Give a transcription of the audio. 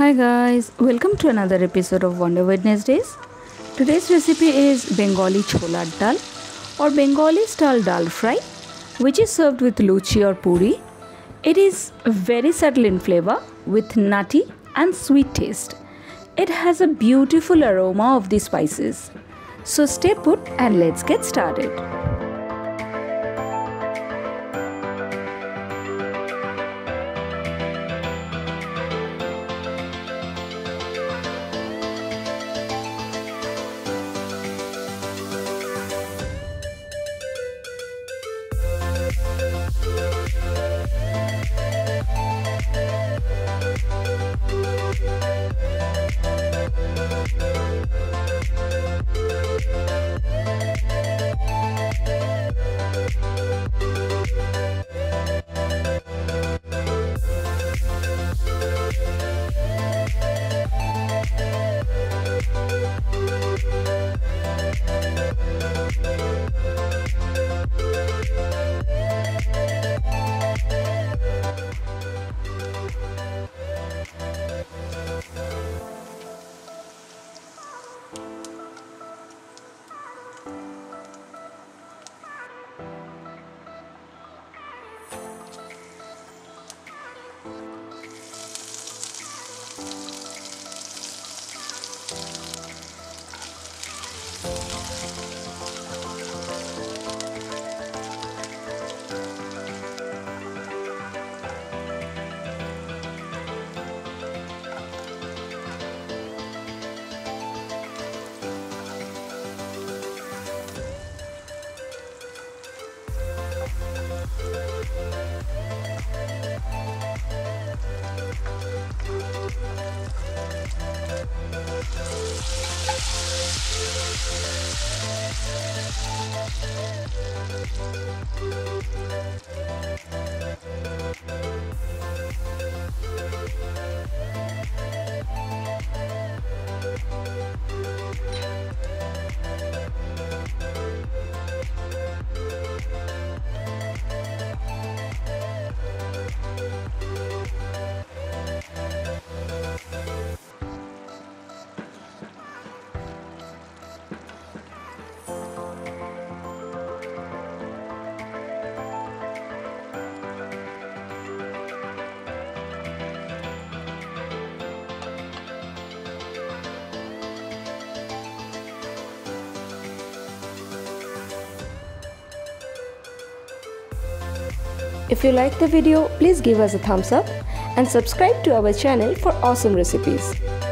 Hi guys, welcome to another episode of Wonder Wednesdays. Today's recipe is Bengali cholar dal or Bengali style dal fry, which is served with luchi or puri. It is very subtle in flavor with nutty and sweet taste. It has a beautiful aroma of the spices. So stay put and let's get started. If you like the video, please give us a thumbs up and subscribe to our channel for awesome recipes.